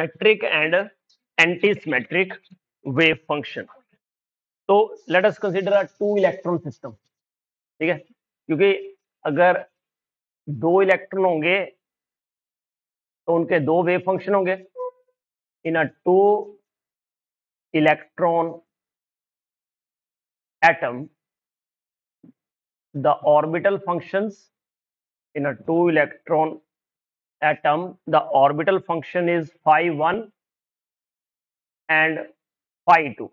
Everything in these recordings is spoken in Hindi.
Symmetric and anti symmetric wave function. तो let us consider a 2 electron system, ठीक है, क्योंकि अगर 2 इलेक्ट्रॉन होंगे तो उनके 2 वेव फंक्शन होंगे। In a 2 electron atom, the orbital functions in a 2 electron atom, the orbital function is phi 1 and phi 2,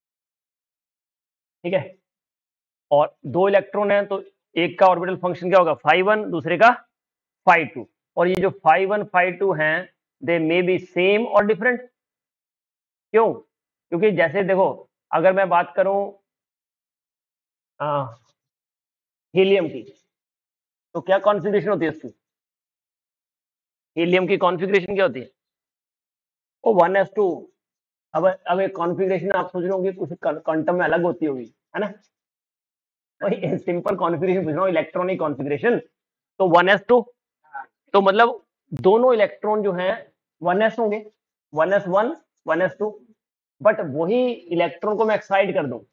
ठीक है। और 2 इलेक्ट्रॉन है तो एक का ऑर्बिटल फंक्शन क्या होगा, phi 1, दूसरे का phi 2। और ये जो phi 1 phi 2 हैं, दे मे बी सेम और डिफरेंट। क्यों? क्योंकि जैसे देखो, अगर मैं बात करूं हीलियम की, तो क्या कॉन्फ़िगरेशन होती है उसकी? हीलियम की कॉन्फ़िगरेशन क्या होती है? वो 1s2। अब एक कॉन्फ़िगरेशन आप सोच रहे होंगे कुछ क्वांटम में अलग होती होगी, है ना? वही सिंपल कॉन्फ़िगरेशन पूछ रहा हूँ, इलेक्ट्रॉनिक कॉन्फ़िगरेशन। तो 1s2, तो मतलब दोनों इलेक्ट्रॉन जो हैं 1s होंगे, 1s1 1s2। बट वही इलेक्ट्रॉन को मैं एक्साइट कर दूं,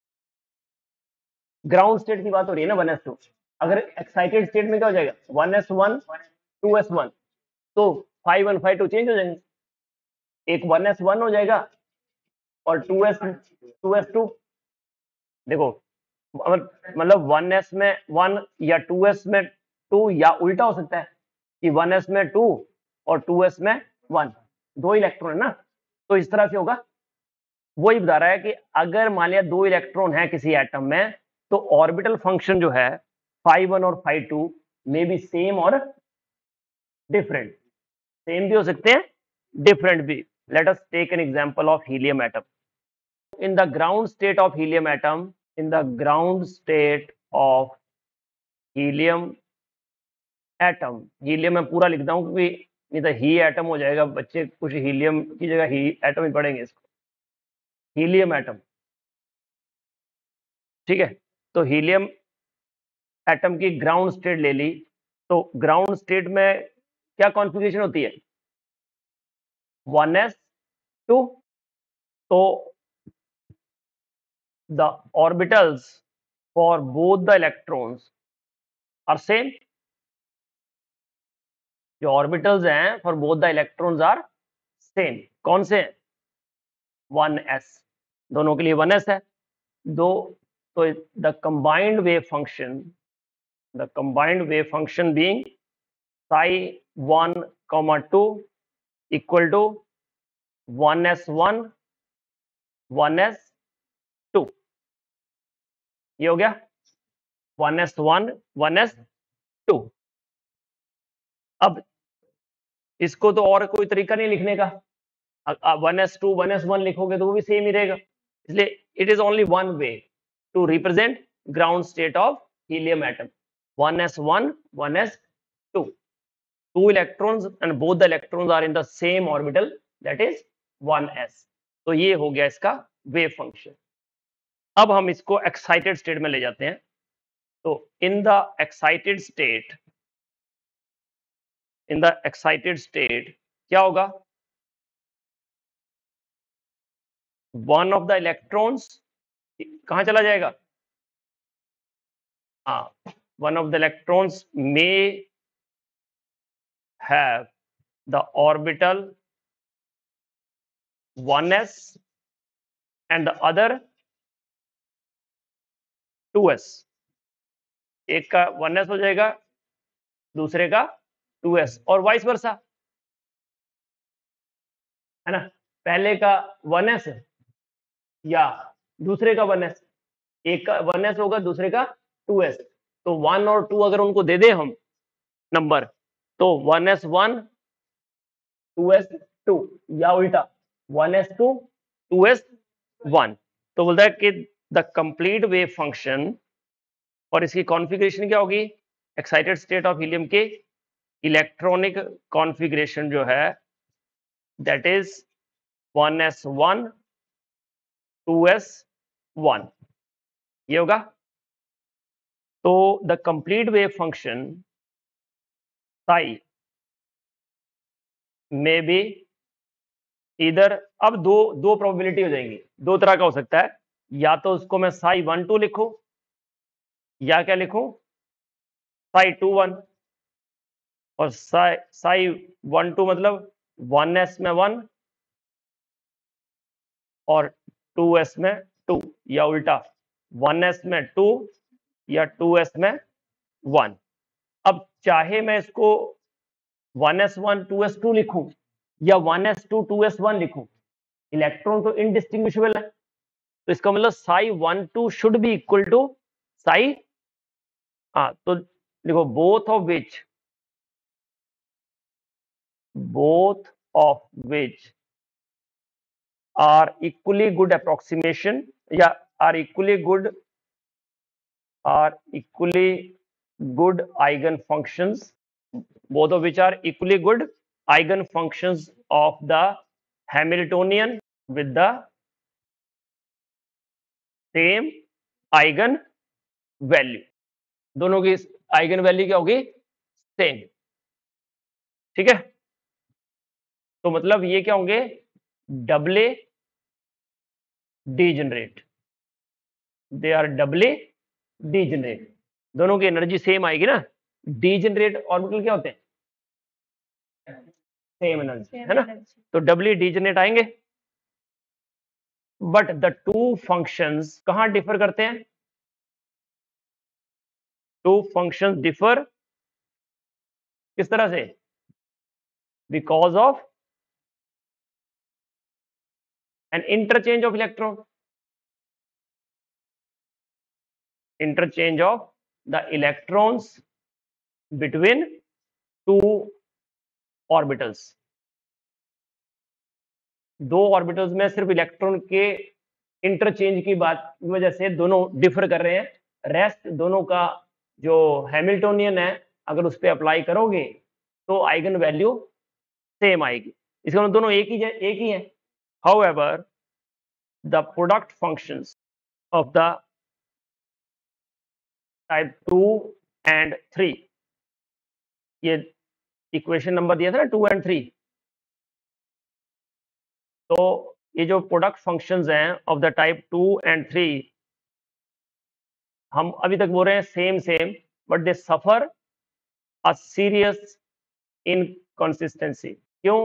ग्राउंड स्टेट की बात हो रही है ना 1s2। अगर एक्साइटेड स्टेट में क्या हो जाएगा, 1s1 2s1, तो phi 1 phi 2 चेंज हो जाएंगे, एक 1s1 हो जाएगा और 2s2। देखो मतलब 1s में 1 या 2s में 2, या उल्टा हो सकता है कि 1s में 2 और 2s में 1, 2 इलेक्ट्रॉन है ना, तो इस तरह से होगा। वही बता रहा है कि अगर मान लिया 2 इलेक्ट्रॉन है किसी एटम में, तो ऑर्बिटल फंक्शन जो है phi 1 और phi 2 मे बी सेम और डिफरेंट। सेम भी हो सकते हैं, डिफरेंट भी। Let us take an example of helium atom. in the ground state of helium atom in the ground state of helium atom, helium मैं पूरा लिखता हूं क्योंकि नहीं तो ही एटम हो जाएगा, बच्चे कुछ हीलियम की जगह ही एटम ही पढ़ेंगे इसको, हीलियम एटम, ठीक है। तो हीलियम एटम की ग्राउंड स्टेट ले ली, तो ग्राउंड स्टेट में क्या कॉन्फ़िगरेशन होती है, 1s2। तो the orbitals for both the electrons are same। जो ऑर्बिटल्स हैं for both the electrons are same. कौन से? 1s, दोनों के लिए 1s है। दो, तो the combined wave function being psi 1, 2 equal to 1s1 1s2। ये हो गया 1s1 1s2। अब इसको तो और कोई तरीका नहीं लिखने का, 1s2 1s1 लिखोगे तो वो भी सेम ही रहेगा। इसलिए it is only one way to represent ground state of helium atom, 1s1 1s2, 2 electrons and both the electrons are in the same orbital, that is 1s। तो ये हो गया इसका वेव फंक्शन। अब हम इसको एक्साइटेड स्टेट में ले जाते हैं। तो इन द एक्साइटेड स्टेट क्या होगा, वन ऑफ द इलेक्ट्रॉन्स कहां चला जाएगा, one of the electrons may have the orbital 1s and the other 2s। एक का 1s हो जाएगा, दूसरे का 2s, और वाइस वर्सा, है ना। पहले का 1s या दूसरे का 1s, एक का 1s होगा दूसरे का 2s। तो 1 और 2 अगर उनको दे दे हम नंबर, तो 1s1 2s2, या उल्टा 1s2 2s1। तो बोलता है कि द कंप्लीट वेव फंक्शन, और इसकी कॉन्फ़िगरेशन क्या होगी, एक्साइटेड स्टेट ऑफ हीलियम के इलेक्ट्रॉनिक कॉन्फ़िगरेशन जो है दैट इज 1s1 2s1, ये होगा। तो the complete wave function psi may be इधर अब दो प्रोबेबिलिटी हो जाएंगी, दो तरह का हो सकता है, या तो उसको मैं psi12 लिखूं या क्या लिखूं psi21, और psi12 मतलब 1s में 1 और 2s में 2, या उल्टा 1s में 2 या 2s में 1। अब चाहे मैं इसको 1s1 2s2 लिखूं या 1s2 2s1 लिखूं, इलेक्ट्रॉन तो इनडिस्टिंग्विशेबल है, तो इसका मतलब psi12 should be equal to psi, तो देखो both of which are equally good approximation या are equally good eigen functions, both of which are equally good eigenfunctions of the Hamiltonian with the same eigen value। दोनों की आइगन वैल्यू क्या होगी, सेम। ठीक है, तो मतलब ये क्या होंगे, doubly degenerate, they are doubly degenerate, दोनों की एनर्जी सेम आएगी ना। डीजेनरेट ऑर्बिटल क्या होते हैं, सेम एनर्जी, है ना, तो डबली डीजेनरेट आएंगे। बट द टू फंक्शंस कहां डिफर करते हैं, टू फंक्शंस डिफर किस तरह से, because of an interchange of electron, interchange of the electrons between two orbitals। दो ऑर्बिटल्स में सिर्फ इलेक्ट्रॉन के इंटरचेंज की बात की वजह से दोनों डिफर कर रहे हैं, रेस्ट दोनों का जो हैमिल्टोनियन है अगर उस पर अप्लाई करोगे तो आइगन वैल्यू सेम आएगी, इसका मतलब दोनों एक ही है। However the product functions of the type 2 and 3, ये इक्वेशन नंबर दिया था ना 2 एंड 3, तो ये जो प्रोडक्ट फंक्शंस हैं ऑफ द टाइप 2 एंड 3, हम अभी तक बोल रहे हैं same, but they suffer a serious inconsistency. क्यों,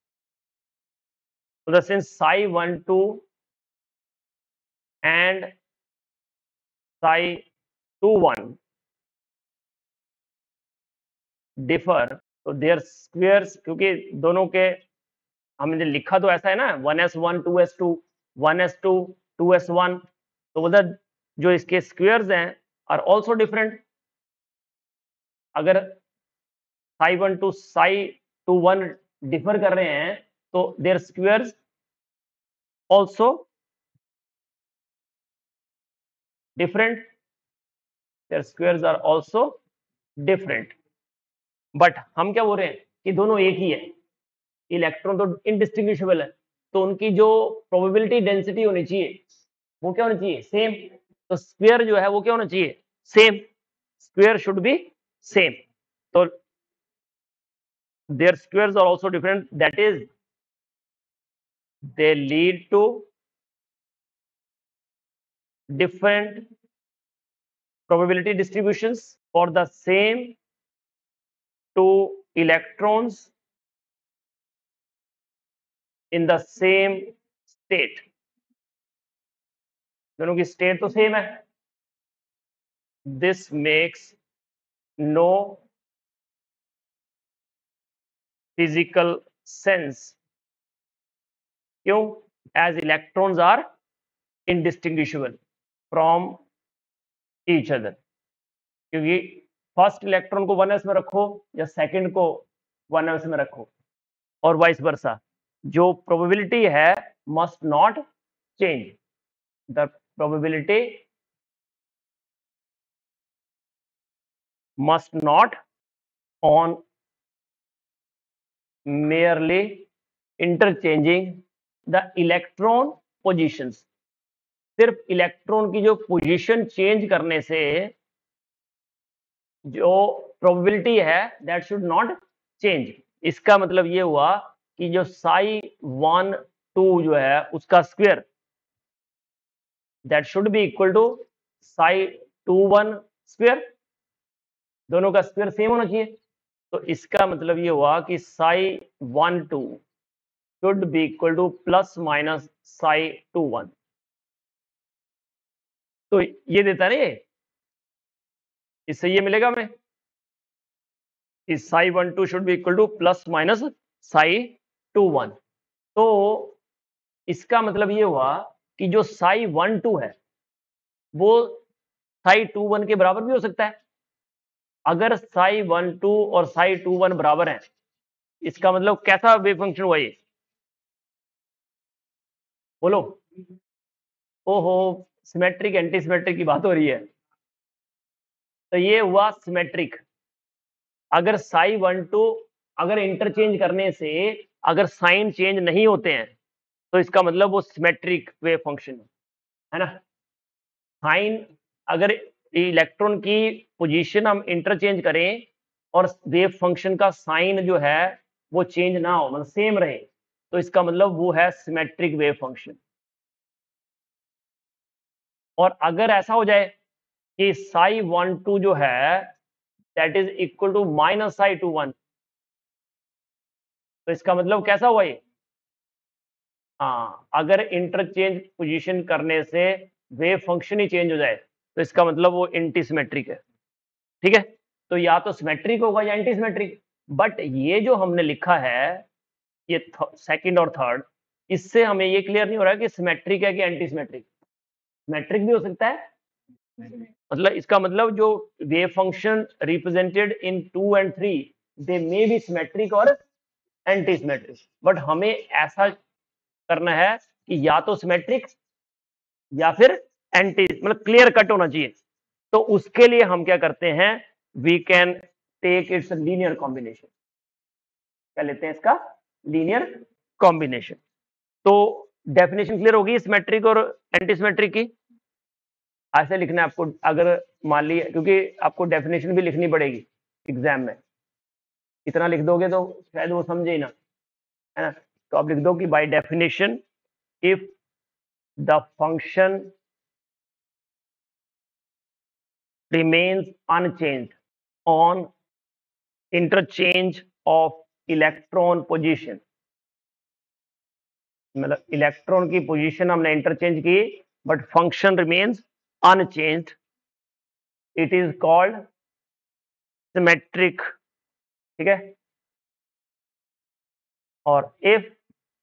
तो since psi12 and psi21 differ, तो देयर स्क्वायर्स, क्योंकि दोनों के हमने लिखा तो ऐसा है ना 1s1 2s2 1s2 2s1, तो उधर जो इसके स्क्वायर्स हैं आर आल्सो डिफरेंट। अगर psi1 to psi21 डिफर कर रहे हैं तो their squares also different, their squares are also different. But हम क्या बोल रहे हैं कि दोनों एक ही है, इलेक्ट्रॉन तो इनडिस्टिंग्विशेबल है, तो उनकी जो प्रोबेबिलिटी डेंसिटी होनी चाहिए वो क्या होनी चाहिए, सेम। तो स्क्वायर जो है वो क्या होना चाहिए, same, square should be same. तो their squares are also different, that is they lead to different probability distributions for the same two electrons in the same state। दोनों की स्टेट तो सेम है, this makes no physical sense। क्यों, as electrons are indistinguishable from each other, क्योंकि फर्स्ट इलेक्ट्रॉन को 1s में रखो या सेकंड को 1s में रखो और वाइस वर्सा, जो प्रोबेबिलिटी है must not change, the probability must not on merely interchanging the electron positions। सिर्फ इलेक्ट्रॉन की जो पोजीशन चेंज करने से जो प्रोबेबिलिटी है दैट शुड नॉट चेंज। इसका मतलब ये हुआ कि जो साई 1 2 जो है उसका square that should be equal to psi 2 1 square, दोनों का स्क्वायर सेम होना चाहिए। तो इसका मतलब ये हुआ कि psi 1 2 should be equal to plus minus psi 2 1। तो ये देता है ना, ये इससे ये मिलेगा हमें कि psi 1 2 should be equal to plus minus psi 2 1। तो इसका मतलब ये हुआ कि जो साई 1 2 है वो साई 2 1 के बराबर भी हो सकता है। अगर साई 1 2 और साई 2 1 बराबर हैं, इसका मतलब कैसा वेव फंक्शन हुआ ये, बोलो। ओहो, सिमेट्रिक एंटी सिमेट्रिक की बात हो रही है। तो ये हुआ सिमेट्रिक। अगर साई 1 2 अगर इंटरचेंज करने से अगर साइन चेंज नहीं होते हैं तो इसका मतलब वो सिमेट्रिक वेव फंक्शन है ना। साइन अगर इलेक्ट्रॉन की पोजीशन हम इंटरचेंज करें और वेव फंक्शन का साइन जो है वो चेंज ना हो, मतलब सेम रहे, तो इसका मतलब वो है सिमेट्रिक वेव फंक्शन। और अगर ऐसा हो जाए कि साई 1 2 जो है that is equal to minus psi 2 1, तो इसका मतलब कैसा हुआ ये, हाँ, अगर इंटरचेंज पोजीशन करने से वेव फंक्शन ही चेंज हो जाए तो इसका मतलब वो एंटी सिमेट्रिक है। ठीक है, तो या तो सिमेट्रिक होगा या एंटी सिमेट्रिक। बट ये जो हमने लिखा है ये सेकंड और थर्ड, इससे हमें ये क्लियर नहीं हो रहा है कि सिमेट्रिक है कि एंटी सिमेट्रिक। सिमेट्रिक भी हो सकता है, मतलब इसका मतलब जो wave function represented in 2 and 3 they may be symmetric और एंटी सिमेट्रिक। बट हमें ऐसा करना है कि या तो सिमेट्रिक या फिर एंटी, मतलब क्लियर कट होना चाहिए। तो उसके लिए हम क्या करते हैं, we can take its linear combination. क्या लेते हैं इसका, लीनियर कॉम्बिनेशन। तो डेफिनेशन क्लियर होगी सिमेट्रिक और एंटी सिमेट्रिक की। ऐसे लिखना है आपको, अगर मान ली, क्योंकि आपको डेफिनेशन भी लिखनी पड़ेगी एग्जाम में, इतना लिख दोगे तो शायद वो समझे ही ना, है ना। तो आप लिख दो कि by definition if the function remains unchanged on interchange of electron position, मतलब इलेक्ट्रॉन की पोजीशन हमने इंटरचेंज की but function remains unchanged, it is called symmetric. ठीक है, और if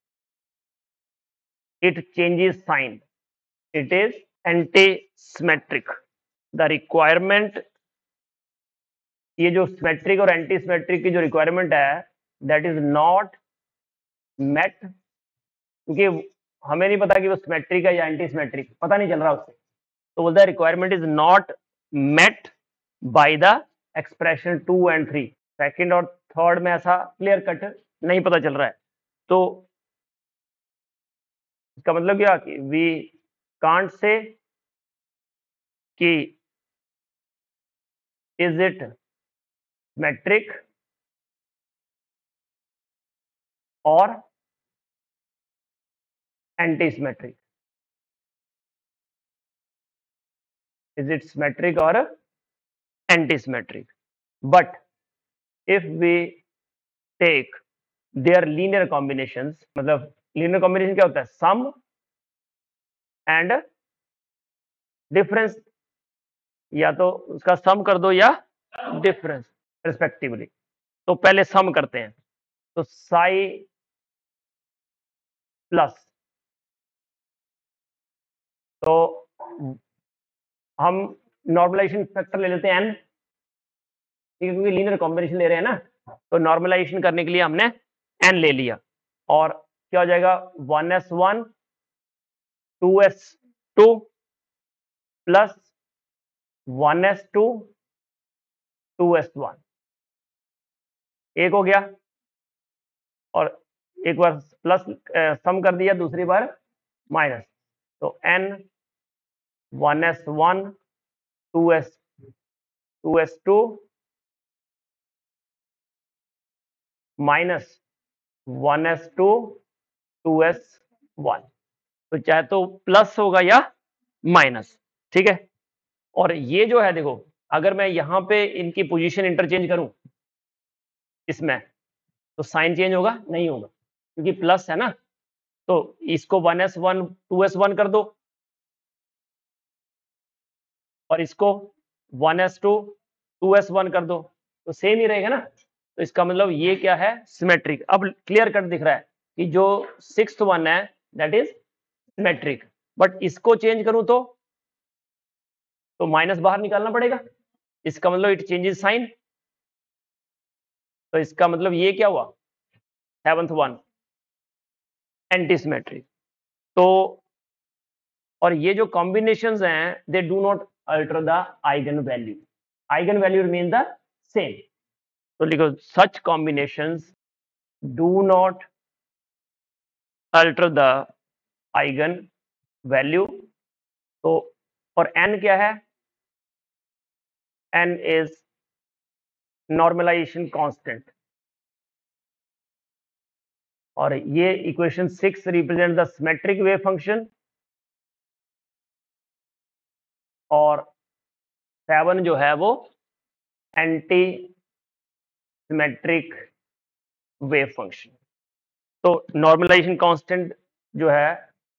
it changes sign it is anti symmetric. The requirement, ये जो सिमेट्रिक और एंटी सिमेट्रिक की जो रिक्वायरमेंट है दैट इज नॉट मेट, क्योंकि हमें नहीं पता कि वो सिमेट्रिक है या एंटी सिमेट्रिक, पता नहीं चल रहा उससे। तो बोलता है requirement is not met by the expression 2 and 3। Second और थर्ड में ऐसा क्लियर कट नहीं पता चल रहा है। तो इसका मतलब क्या कि वी कांट से कि इज इट सिमेट्रिक और anti symmetric, is it symmetric और anti symmetric. But if we take their linear combinations, मतलब लीनियर कॉम्बिनेशन क्या होता है, सम एंड डिफरेंस, या तो उसका सम कर दो या डिफरेंस रिस्पेक्टिवली। तो पहले सम करते हैं, तो साई प्लस, तो हम नॉर्मलाइजेशन फैक्टर ले लेते हैं n, ठीक है, क्योंकि लीनियर कॉम्बिनेशन ले रहे हैं ना। तो नॉर्मलाइजेशन करने के लिए हमने n ले लिया, और क्या हो जाएगा 1s1 2s2 plus 1s2 2s1, एक हो गया। और एक बार प्लस सम कर दिया, दूसरी बार माइनस, तो n 1s1 2s2 minus 1s2 2s1, तो चाहे तो प्लस होगा या माइनस, ठीक है। और ये जो है देखो, अगर मैं यहां पे इनकी पोजीशन इंटरचेंज करूं इसमें, तो साइन चेंज होगा? नहीं होगा, क्योंकि प्लस है ना। तो इसको 1s1 2s1 कर दो, और इसको 1s2 2s1 कर दो, तो सेम ही रहेगा ना। तो इसका मतलब ये क्या है, सिमेट्रिक। अब क्लियर कट दिख रहा है कि जो सिक्स्थ वन है दैट इज सिमेट्रिक। बट इसको चेंज करूं तो माइनस बाहर निकालना पड़ेगा, इसका मतलब इट चेंजेस साइन। तो इसका मतलब ये क्या हुआ, सेवंथ वन एंटी सिमेट्रिक। तो और ये जो कॉम्बिनेशंस हैं they do not alter the eigen value, eigen value remain the same. तो लिखो such combinations do not alter the eigen value. तो और n क्या है, n इज नॉर्मलाइजेशन कांस्टेंट। और ये equation 6 represent the symmetric wave function, और 7 जो है वो एंटी सिमेट्रिक वेव फंक्शन। तो नॉर्मलाइजेशन कांस्टेंट जो है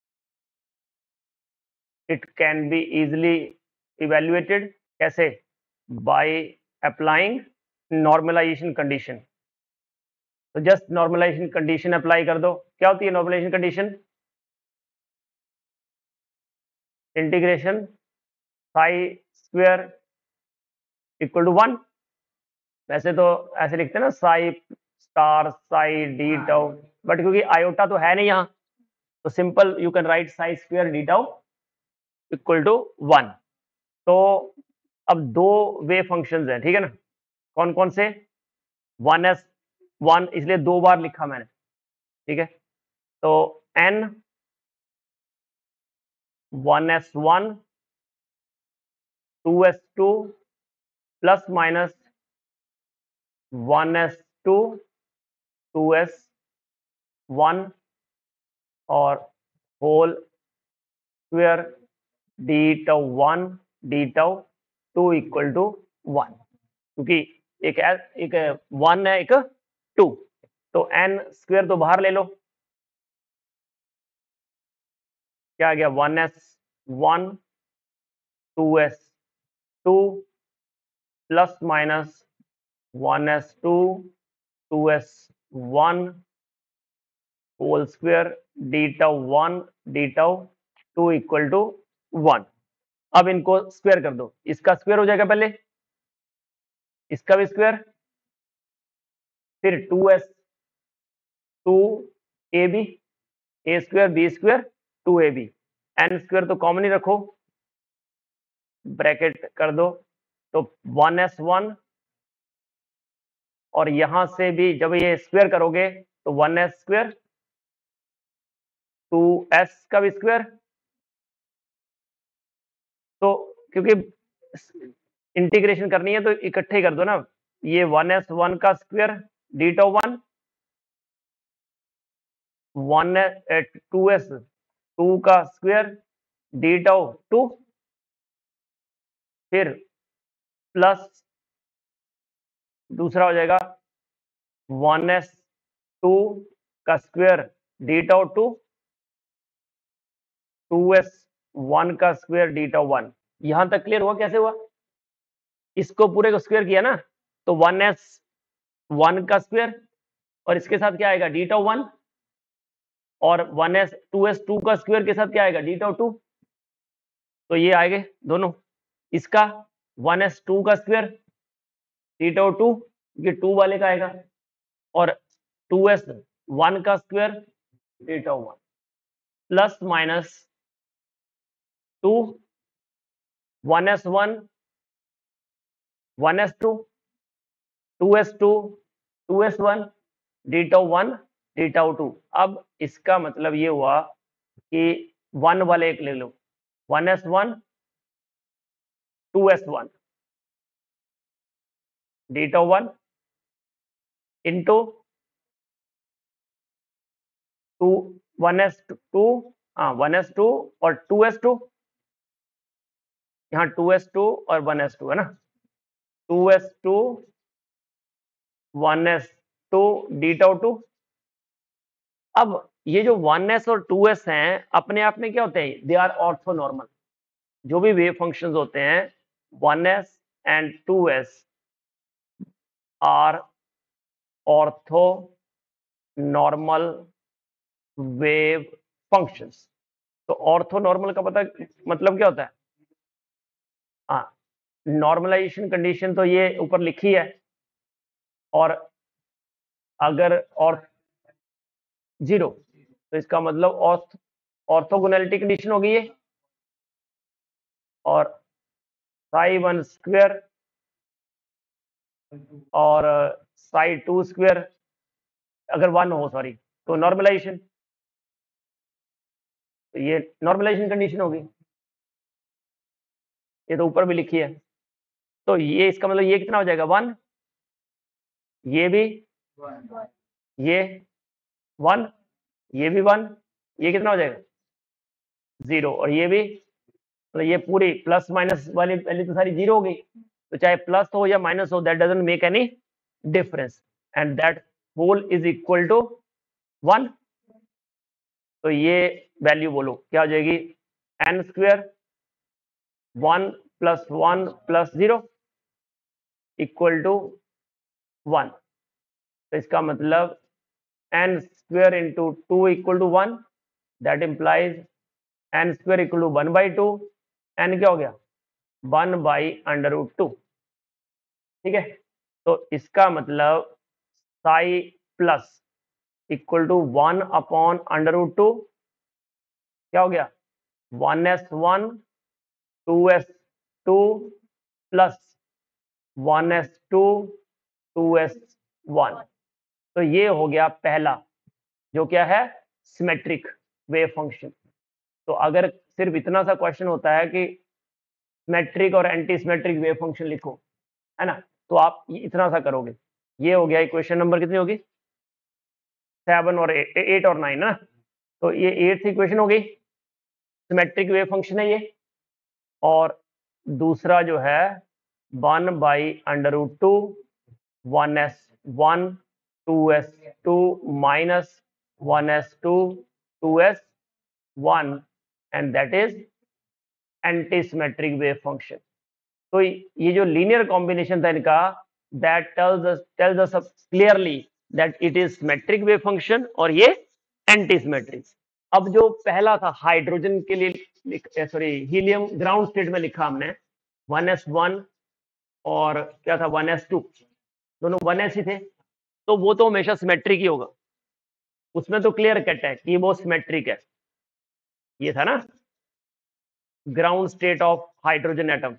it can be easily evaluated, कैसे, बाय अप्लाइंग नॉर्मलाइजेशन कंडीशन। तो जस्ट नॉर्मलाइजेशन कंडीशन अप्लाई कर दो। क्या होती है normalization condition, integration psi square equal to 1। वैसे तो ऐसे लिखते हैं ना, psi star psi d tau, but क्योंकि आयोटा तो है नहीं यहाँ, तो simple you can write psi square d tau equal to 1। तो अब दो वे फंक्शंस हैं, ठीक है ना। कौन कौन से, 1s1 इसलिए दो बार लिखा मैंने, ठीक है। तो n 1s1 2s2 plus minus 1s2 2s1 और whole square d tau 1 d tau 2 equal to 1, क्योंकि एक 1 है एक 2। तो n स्क्वायर तो बाहर ले लो, क्या आ गया, 1s1 2s2 plus minus 1s2 2s1 whole square d tau 1 d tau 2 equal to 1। अब इनको स्क्वायर कर दो, इसका स्क्वायर हो जाएगा पहले, इसका भी स्क्वायर, फिर 2s 2ab a square b square 2ab, n square तो कॉमन ही रखो, ब्रैकेट कर दो। तो 1s1, और यहां से भी जब ये स्क्वायर करोगे तो 1s स्क्वायर 2s का भी स्क्वायर। तो क्योंकि इंटीग्रेशन करनी है तो इकट्ठे कर दो ना, ये 1s1 का स्क्वायर डी टाउ 1, 2s 2 का स्क्वायर डी टाउ 2, फिर प्लस दूसरा हो जाएगा 1s2 का स्क्वायर डी टाउ 2, 2s1 का स्क्वायर डी टाउ 1। यहां तक क्लियर हुआ कैसे हुआ, इसको पूरे को स्क्वायर किया ना, तो 1s1 का स्क्वायर, और इसके साथ क्या आएगा डी टाउ 1, और 2s2 का स्क्वायर के साथ क्या आएगा डी टाउ 2। तो ये आएंगे दोनों, इसका 1s2 का स्क्वायर डी टाउ 2, ये 2 वाले का आएगा, और 2s1 का square d tau 1 plus minus 2 1s1 1s2 2s2 2s1 d tau 1 d tau 2। अब इसका मतलब ये हुआ कि 1 वाले एक ले लो, 1s1 2s1 d tau 1 into 1s2, हाँ 1s2 और 2s2, यहाँ 2s2 और 1s2 है ना, 2s2 1s2 d tau 2। अब ये जो 1s और 2s हैं अपने आप में क्या होते हैं, दे आर ऑर्थोनॉर्मल। जो भी वेव फंक्शंस होते हैं 1s and 2s are orthonormal wave functions. तो ऑर्थोनॉर्मल का पता मतलब क्या होता है, हाँ नॉर्मलाइजेशन कंडीशन तो ये ऊपर लिखी है, और अगर और 0 तो इसका मतलब ऑर्थोगोनैलिटी कंडीशन होगी ये, और psi1 स्क्वायर और psi2 स्क्वायर अगर 1 हो, सॉरी, तो नॉर्मलाइजेशन, तो ये नॉर्मलाइजेशन कंडीशन होगी, ये तो ऊपर भी लिखी है। तो ये इसका मतलब ये कितना हो जाएगा 1, ये भी, ये 1, ये भी 1, ये कितना हो जाएगा 0, और ये भी, मतलब ये पूरी प्लस माइनस वाली वैल्यू तो सारी 0 हो गई। तो चाहे प्लस हो या माइनस हो, that doesn't make any difference, and that whole is equal to 1। तो ये वैल्यू बोलो क्या हो जाएगी, n square 1 plus 1 plus 0 equal to 1। तो इसका मतलब n square into 2 equal to 1, that implies n square equal to 1/2। n क्या हो गया 1/√2। ठीक है, तो इसका मतलब साई प्लस इक्वल टू 1/√2 क्या हो गया 1s1 2s2 plus 1s2 2s1। तो ये हो गया पहला, जो क्या है सिमेट्रिक वेव फंक्शन। तो अगर सिर्फ इतना सा क्वेश्चन होता है कि सिमेट्रिक और एंटी सिमेट्रिक वेव फंक्शन लिखो, है ना, तो आप इतना सा करोगे। ये हो गया इक्वेशन नंबर कितनी होगी 7 और 8 और 9 ना। तो ये 8th इक्वेशन हो गई, सिमेट्रिक वेव फंक्शन है ये। और दूसरा जो है 1/√2 1s1 2s2 minus 1s2 2s1, and that is anti symmetric wave function. तो ये जो लीनियर कॉम्बिनेशन था इनका, that tells us clearly that it is symmetric wave function और ये एंटी सिमेट्रिक। अब जो पहला था हाइड्रोजन के लिए, सॉरी हीलियम ग्राउंड स्टेट में लिखा हमने 1s1 और क्या था 1s2, दोनों 1s ही थे, तो वो तो हमेशा सिमेट्रिक ही होगा। उसमें तो क्लियर कट है कि वो सिमेट्रिक है। ये था ना ground state of hydrogen atom,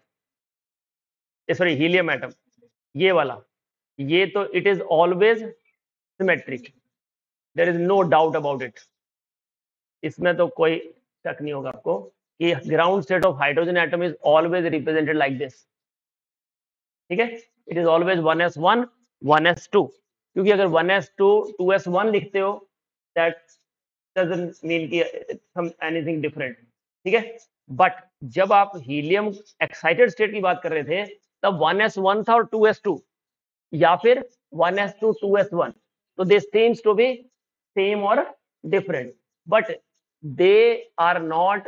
sorry helium atom, ये वाला, ये तो it is always symmetric, there is no doubt about it. इसमें तो कोई शक नहीं होगा आपको कि ground state of hydrogen atom is always represented like this. ठीक है, it is always 1s1 1s2, क्योंकि अगर 1s2 2s1 लिखते हो दैट डजंट मीन कि सम एनीथिंग डिफरेंट। ठीक है, बट जब आप हीलियम एक्साइटेड स्टेट की बात कर रहे थे तब 1s1 था और 2s2, या फिर 1s2 2s1, तो they seem to be same और different, but they are not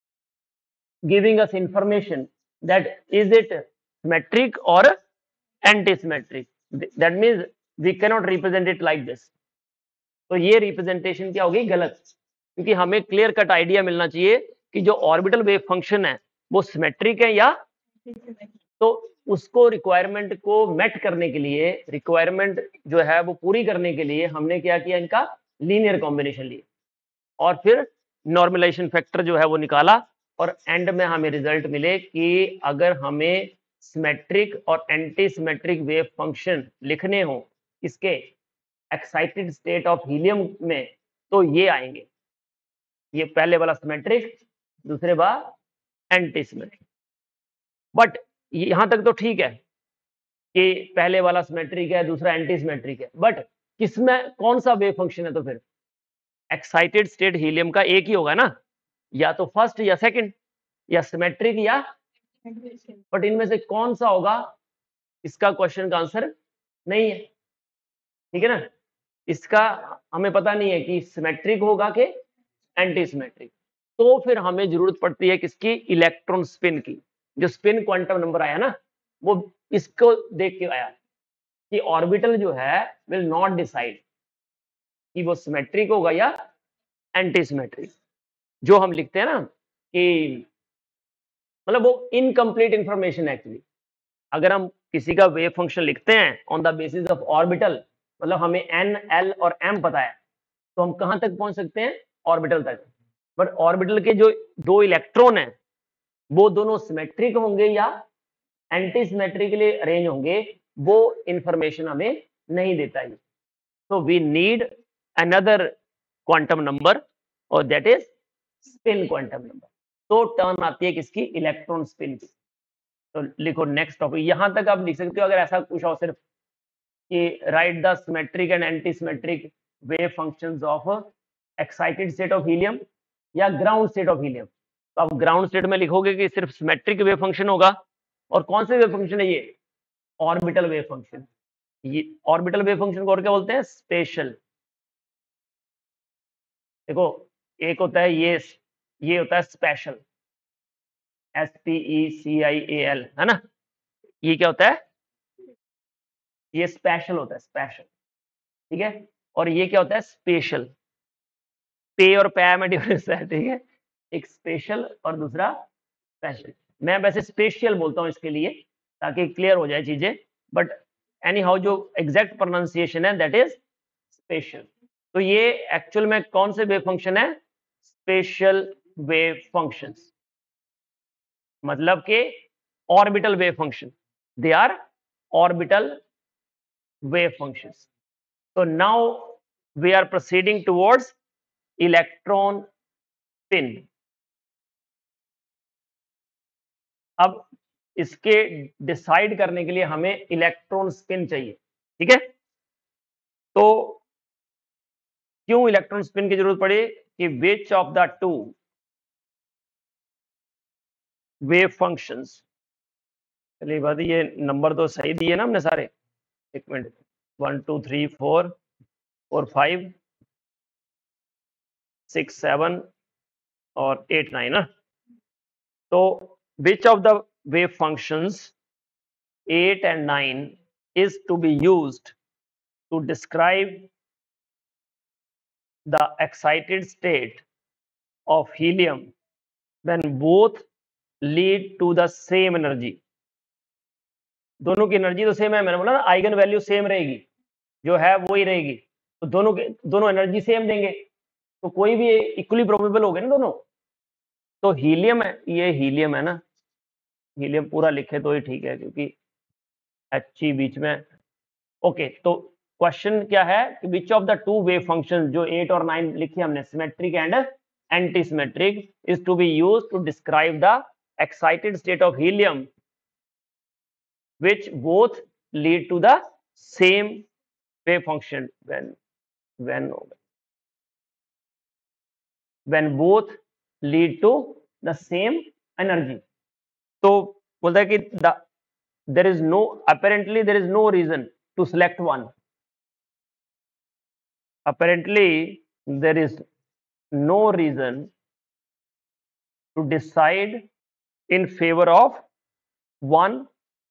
giving us information that is it symmetric or anti-symmetric. That means we cannot represent it like this. तो ये रिप्रेजेंटेशन क्या होगी गलत, क्योंकि हमें क्लियर कट आइडिया मिलना चाहिए कि जो ऑर्बिटल वेव फंक्शन है वो सिमेट्रिक है या, तो उसको रिक्वायरमेंट को मेट करने के लिए, रिक्वायरमेंट जो है वो पूरी करने के लिए हमने क्या किया, इनका लीनियर कॉम्बिनेशन लिया और फिर नॉर्मलाइजेशन फैक्टर जो है वो निकाला, और एंड में हमें रिजल्ट मिले कि अगर हमें सिमेट्रिक और एंटी सिमेट्रिक वेव फंक्शन लिखने हो इसके एक्साइटेड स्टेट ऑफ हीलियम में, तो ये आएंगे, ये पहले वाला सिमेट्रिक, दूसरे वाला एंटी सिमेट्रिक। बट यहां तक तो ठीक है कि पहले वाला सिमेट्रिक है दूसरा एंटी सिमेट्रिक है, बट किसमें कौन सा वेव फंक्शन है, तो फिर एक्साइटेड स्टेट हीलियम का एक ही होगा ना, या तो फर्स्ट या सेकंड या सिमेट्रिक या, बट इनमें से कौन सा होगा इसका क्वेश्चन का आंसर नहीं है, ठीक है ना। इसका हमें पता नहीं है कि सिमेट्रिक होगा कि एंटी सिमेट्रिक। तो फिर हमें जरूरत पड़ती है किसकी, इलेक्ट्रॉन स्पिन की। जो स्पिन क्वांटम नंबर आया ना वो इसको देख के आया कि ऑर्बिटल जो है विल नॉट डिसाइड कि वो सिमेट्रिक होगा या एंटी सिमेट्रिक। जो हम लिखते हैं ना कि मतलब वो इनकम्प्लीट इंफॉर्मेशन एक्चुअली। अगर हम किसी का वेव फंक्शन लिखते हैं on the basis of orbital, मतलब हमें एन एल और एम पता है, तो हम कहां तक पहुंच सकते हैं, ऑर्बिटल तक। बट ऑर्बिटल के जो दो इलेक्ट्रॉन हैं वो दोनों सिमेट्रिक होंगे या एंटी सिमेट्रिकली अरेंज होंगे, वो इंफॉर्मेशन हमें नहीं देता है। तो we need another quantum number और that is spin quantum number. तो टर्न आती है किसकी, इलेक्ट्रॉन स्पिन की। तो लिखो नेक्स्ट टॉपिक, यहां तक आप लिख सकते हो अगर ऐसा कुछ हो सिर्फ कि write the symmetric and anti symmetric wave functions of excited state of helium या ग्राउंड स्टेट ऑफ हीलियम। तो आप ग्राउंड स्टेट में लिखोगे कि सिर्फ सिमेट्रिक वेव फंक्शन होगा। और कौन से वेव फंक्शन है ये, ऑर्बिटल वेव फंक्शन। ये ऑर्बिटल वेव फंक्शन को और क्या बोलते हैं, स्पेशल। देखो एक होता है ये होता है स्पेशल, SPECIAL, है ना। ये क्या होता है, ये स्पेशल होता है, स्पेशल, ठीक है। और ये क्या होता है, स्पेशल। पे और पै में डिफरेंस है, ठीक है। एक स्पेशल और दूसरा स्पेशल। मैं वैसे स्पेशियल बोलता हूं इसके लिए ताकि क्लियर हो जाए चीजें, बट एनी हाउ जो एग्जैक्ट प्रोनाउंसिएशन है दैट इज स्पेशल। तो ये एक्चुअल में कौन से वेव फंक्शन है, स्पेशल वेव फंक्शंस, मतलब के orbital wave function, they are orbital wave functions. So now we are proceeding towards electron spin. अब इसके डिसाइड करने के लिए हमें इलेक्ट्रॉन स्पिन चाहिए, ठीक है। तो क्यों इलेक्ट्रॉन स्पिन की जरूरत पड़ी कि which of the two wave functions, चलिए बात ये नंबर तो सही दिए ना हमने सारे, एक मिनट, 1 2 3 4 और 5 6 7 और 8 9 ना। तो which of the wave functions 8 and 9 is to be used to describe the excited state of helium when both lead to the same energy। दोनों की एनर्जी तो सेम है, मैंने बोला ना आइगन वैल्यू सेम रहेगी, जो है वो ही रहेगी। तो दोनों एनर्जी सेम देंगे, तो कोई भी इक्वली प्रोबेबल हो गए ना दोनों। तो हीलियम है, ये हीलियम है ना, हीलियम पूरा लिखे तो ही ठीक है क्योंकि एच बीच में। ओके, तो क्वेश्चन क्या है कि which of the two wave function, जो 8 और 9 लिखे हमने, symmetric and anti symmetric, is to be use to describe the excited state of helium which both lead to the same wave function when both lead to the same energy। तो बोलता है कि there is no, apparently there is no reason to select one, apparently there is no reason to decide in favor of one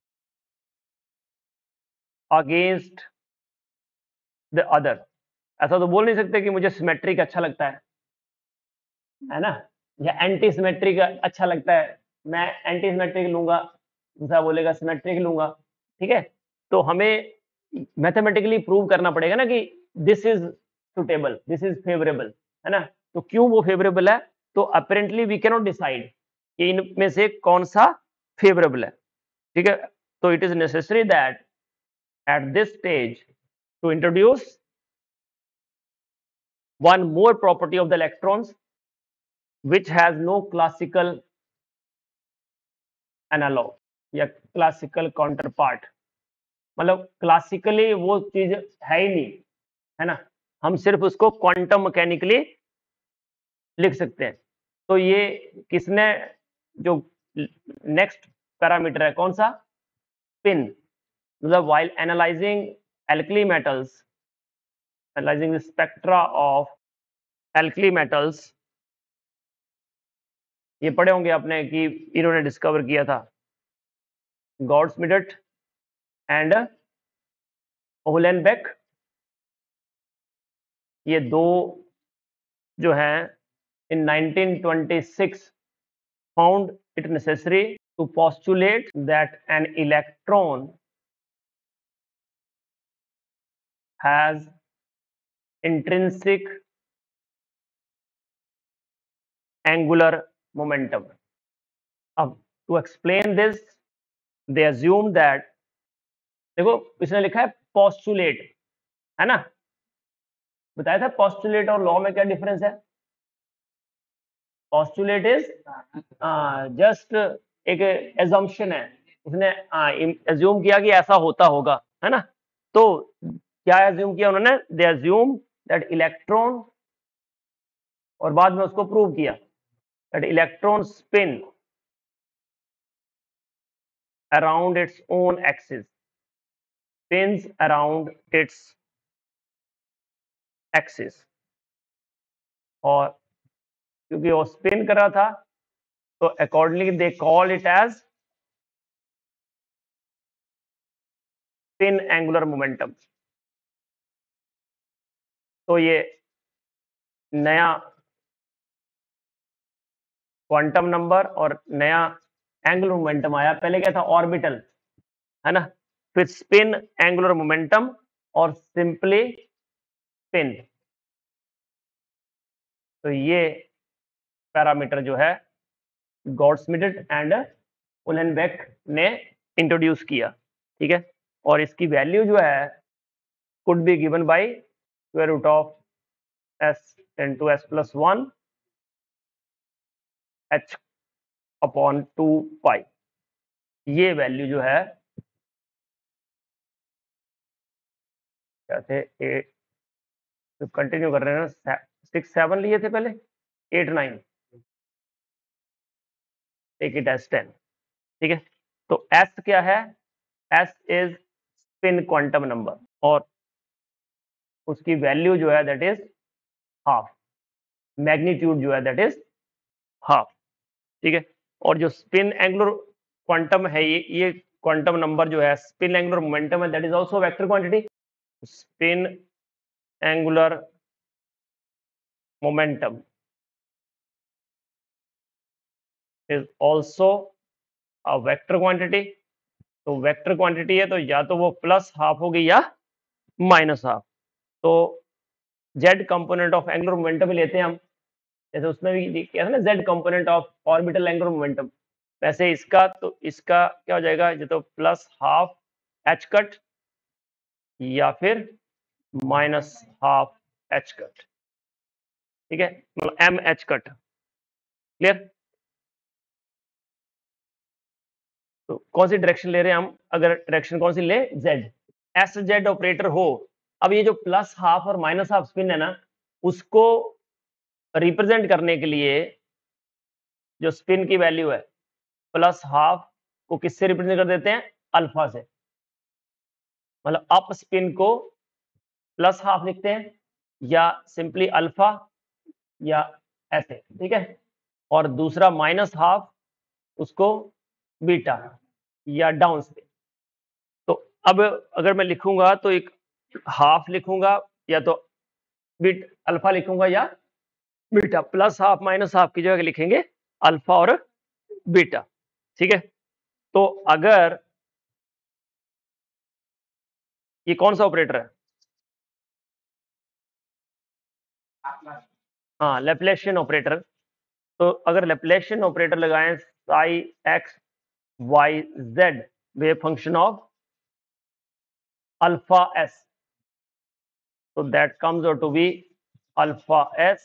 against the other. ऐसा तो बोल नहीं सकते कि मुझे सिमेट्रिक अच्छा लगता है ना, या एंटी सिमेट्रिक अच्छा लगता है, मैं एंटी सिमेट्रिक लूंगा, दूसरा बोलेगा सिमेट्रिक लूंगा, ठीक है। तो हमें मैथमेटिकली प्रूव करना पड़ेगा ना कि this is suitable, this is favourable, है ना। तो क्यों वो फेवरेबल है, तो apparently we can not decide कि इनमें से कौन सा फेवरेबल है, ठीक है। तो it is necessary that at this stage to introduce one more property of the electrons which has no classical analog या classical counterpart। मतलब क्लासिकली वो चीज है ही नहीं, है ना। हम सिर्फ उसको क्वांटम मैकेनिकली लिख सकते हैं। तो ये किसने जो नेक्स्ट पैरामीटर है कौन सा, स्पिन, मतलब while analyzing alkali metals, analyzing the spectra of alkali metals, ये पढ़े होंगे आपने कि इन्होंने डिस्कवर किया था गॉड्समिडेट एंड ओहलेनबेक, ये दो जो हैं in 1926 found it necessary to postulate that an electron has intrinsic angular momentum. अब to explain this they assume that, देखो इसने लिखा है postulate, है ना, बताया था postulate और law में क्या डिफरेंस है। postulate is जस्ट एक assumption है, उसने assume किया कि ऐसा होता होगा, है ना। तो क्या assume किया उन्होंने, they assume that electron, और बाद में उसको प्रूव किया that electron spin around its own axis, spins around its axis, और क्योंकि वो स्पिन कर रहा था तो accordingly they call it as spin angular momentum. तो ये नया क्वांटम नंबर और नया एंगुलर मोमेंटम आया। पहले क्या था, ऑर्बिटल, है ना, फिर स्पिन एंगुलर मोमेंटम और सिंपली स्पिन। तो ये पैरामीटर जो है गॉड्समिडेट एंड उलेनबेक ने इंट्रोड्यूस किया, ठीक है। और इसकी वैल्यू जो है could be given by square root of s into s plus 1 h upon 2 pi. ये वैल्यू जो है क्या थे, 8, तो कंटिन्यू कर रहे हैं ना, 6 7 लिए थे पहले, 8 9, टेक इट एज 10, ठीक है। तो s क्या है, s is spin quantum number और उसकी वैल्यू जो है दैट इज हाफ, मैग्नीट्यूड जो है दैट इज हाफ, ठीक है। और जो स्पिन एंगुलर क्वांटम है, ये क्वांटम नंबर जो है स्पिन एंगुलर मोमेंटम है, that is also vector quantity. Spin angular momentum is also a vector quantity. तो वेक्टर क्वांटिटी है तो या तो वो प्लस हाफ होगी या माइनस हाफ। तो z component of angular momentum लेते हैं हम, जैसे उसमें भी किया था ना, z component of orbital angular momentum, वैसे इसका, तो इसका क्या हो जाएगा, ये तो प्लस हाफ एच कट या फिर माइनस हाफ एच कट, ठीक है, मतलब एम एच कट। क्लियर। तो कौन सी डायरेक्शन ले रहे हैं हम, अगर डायरेक्शन कौन सी ले, जेड, एस जेड ऑपरेटर हो। अब ये जो प्लस हाफ और माइनस हाफ स्पिन है ना, उसको रिप्रेजेंट करने के लिए जो स्पिन की वैल्यू है प्लस हाफ को किससे रिप्रेजेंट कर देते हैं, अल्फा से, मतलब अप स्पिन को प्लस हाफ लिखते हैं या सिंपली अल्फा या ऐसे, ठीक है। और दूसरा माइनस हाफ उसको बीटा या डाउन स्पिन। तो अब अगर मैं लिखूंगा तो एक हाफ लिखूंगा या तो बीट अल्फा लिखूंगा या beta, plus half minus half की जगह लिखेंगे अल्फा और बीटा, ठीक है। तो अगर ये कौन सा ऑपरेटर है, हाँ लैप्लासियन ऑपरेटर। तो अगर लैप्लासियन ऑपरेटर लगाएं psi x y z wave function of alpha s, so that comes out to be alpha s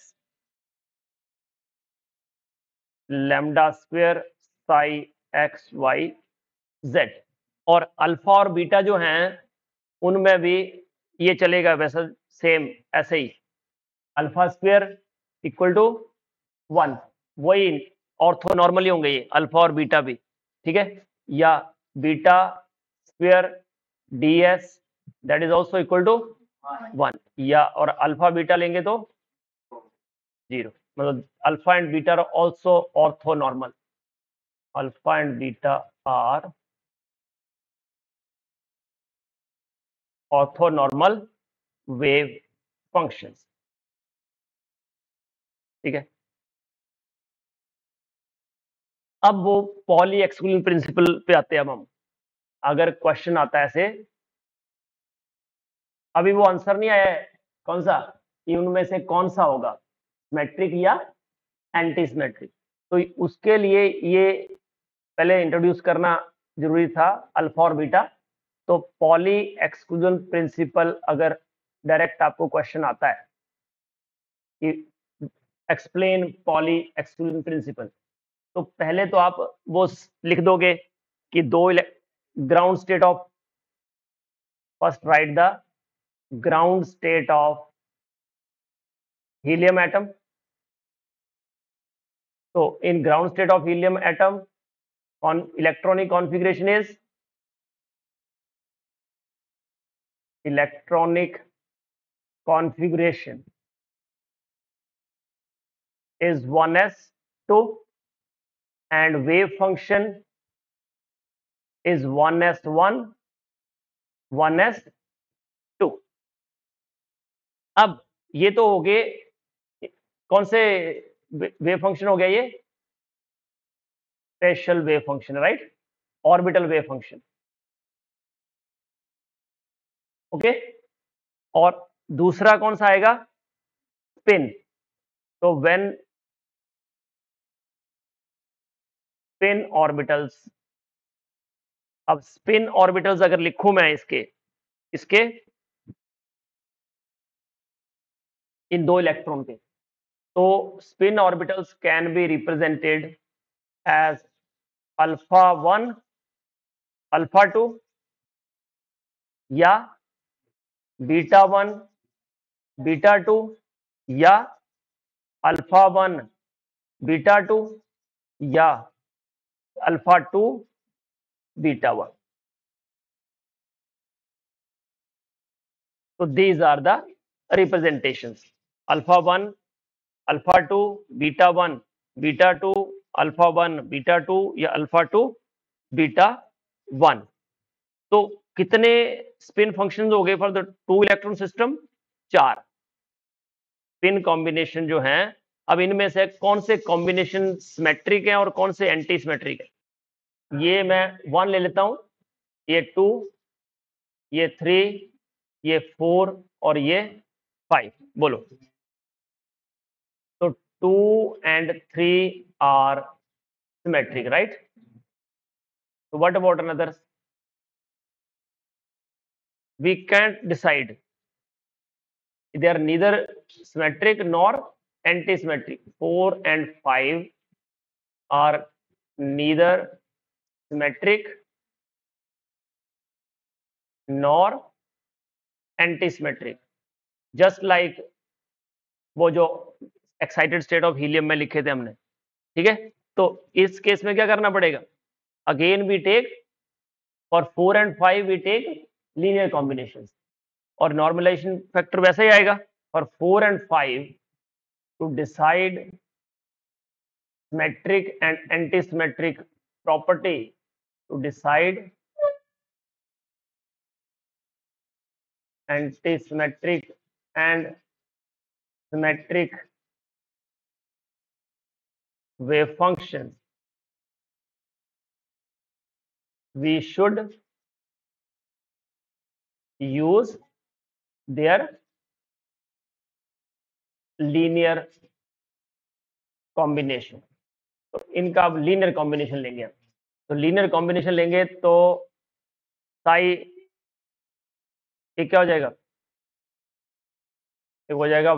lambda square psi x y z। और अल्फा और बीटा जो हैं उनमें भी ये चलेगा वैसा सेम ऐसे ही अल्फा स्क्वायर इक्वल टू 1, वही ऑर्थो नॉर्मली होंगे ये अल्फा और बीटा भी, ठीक है, या beta square d s that is also equal to 1, या और अल्फा बीटा लेंगे तो 0, मतलब alpha and beta are also orthonormal, alpha and beta are orthonormal wave functions, ठीक है। अब वो पॉली एक्सक्लूजन प्रिंसिपल पे आते हैं। अब हम अगर क्वेश्चन आता है ऐसे, अभी वो आंसर नहीं आया है कौन सा, कि उनमें से कौन सा होगा सिमेट्रिक या एंटी सिमेट्रिक, तो उसके लिए ये पहले इंट्रोड्यूस करना जरूरी था अल्फा और बीटा। तो पॉली एक्सक्लूजन प्रिंसिपल अगर डायरेक्ट आपको क्वेश्चन आता है कि एक्सप्लेन पॉली एक्सक्लूजन प्रिंसिपल, तो पहले तो आप वो लिख दोगे कि दो ground state of, first write the ground state of helium atom. So in ground state of helium atom, on electronic configuration is electronic configuration is 1s2 and wave function is 1s1 1s2। अब ये तो हो गए कौन से वेव फंक्शन हो गया, ये special wave function, right, orbital wave function, okay. और दूसरा कौन सा आएगा, स्पिन। तो व्हेन स्पिन ऑर्बिटल्स, अब स्पिन ऑर्बिटल्स अगर लिखूं मैं इसके इसके इन दो इलेक्ट्रॉन के, तो spin orbitals can be represented as alpha 1 alpha 2 या बीटा 1 बीटा 2 या अल्फा 1 बीटा 2 या alpha 2 beta 1। So these are the representations, alpha 1 alpha 2 beta 1 beta 2 alpha 1 beta 2 या alpha 2 beta 1। तो कितने स्पिन फंक्शंस हो गए for the two electron system, 4 spin combination जो हैं। अब इनमें से कौन से कॉम्बिनेशन सिमेट्रिक हैं और कौन से एंटी सिमेट्रिक है, ये मैं 1 ले लेता हूं, ये 2, ये 3, ये 4 और ये 5, बोलो। तो 2 and 3 are symmetric, right? So what about another? We can't decide. They are neither symmetric nor anti-symmetric. 4 and 5 are neither symmetric nor anti-symmetric. Just like वो जो एक्साइटेड स्टेट ऑफ हीलियम में लिखे थे हमने, ठीक है। तो इस केस में क्या करना पड़ेगा, again we take for 4 and 5 we take linear combination, और नॉर्मलाइजेशन फैक्टर वैसे ही आएगा for 4 and 5 to decide symmetric and anti symmetric property, to decide anti symmetric and symmetric wave function, we should use their linear combination। तो इनका अब लीनियर कॉम्बिनेशन लेंगे हम, तो लीनियर कॉम्बिनेशन लेंगे तो साई ये क्या हो जाएगा, एक हो जाएगा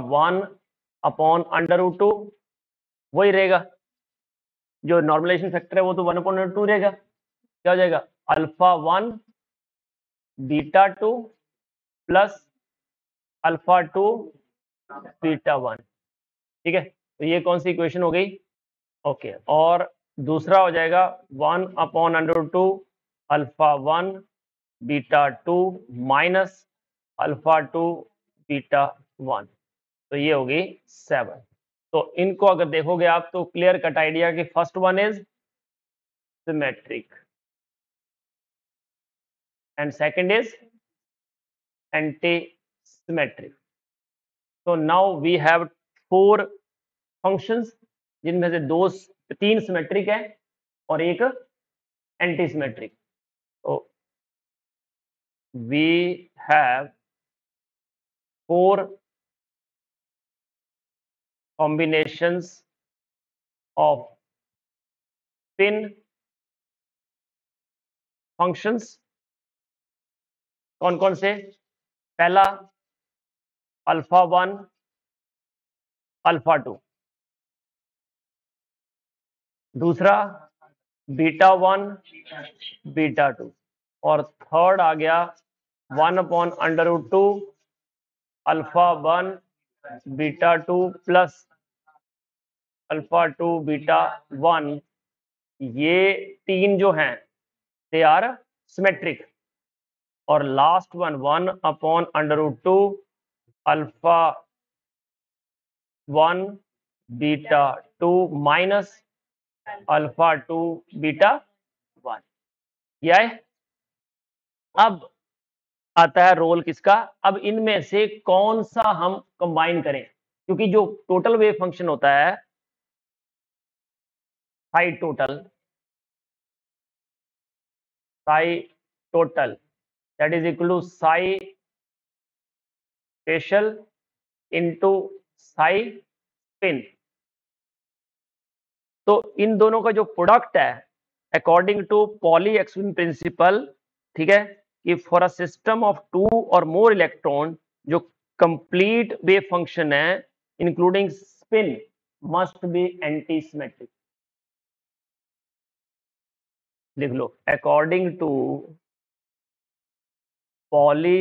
1/√2, वही रहेगा जो नॉर्मलाइजेशन फैक्टर है वो तो 1/2 रहेगा। क्या हो जाएगा, alpha 1 beta 2 plus alpha 2 beta 1। ठीक है, तो ये कौन सी इक्वेशन हो गई? ओके, और दूसरा हो जाएगा 1/√2 alpha 1 beta 2 minus alpha 2 beta 1। तो ये होगी 7। तो इनको अगर देखोगे आप तो क्लियर कट आइडिया कि first one is symmetric and second is anti symmetric. तो नाउ वी हैव 4 फंक्शंस, जिनमें से 3 सिमेट्रिक है और एक एंटी सिमेट्रिक। तो we have 4 combinations of spin functions। कौन कौन से? पहला अल्फा 1 अल्फा 2, दूसरा बीटा 1 बीटा 2, और थर्ड आ गया 1/√2 alpha 1 beta 2 plus alpha 2 beta 1। ये 3 जो हैं दे आर सिमेट्रिक। और last one 1/√2 alpha 1 beta 2 minus alpha 2 beta 1। ये है। अब आता है रोल किसका? अब इनमें से कौन सा हम कंबाइन करें, क्योंकि जो टोटल वेव फंक्शन होता है psi total that is equal to psi special into psi spin. तो इन दोनों का जो प्रोडक्ट है according to Pauli exclusion principle, ठीक है, कि फॉर अ सिस्टम ऑफ 2 और मोर इलेक्ट्रॉन जो कंप्लीट वेव फंक्शन है including spin must be anti symmetric. लिख लो, according to Pauli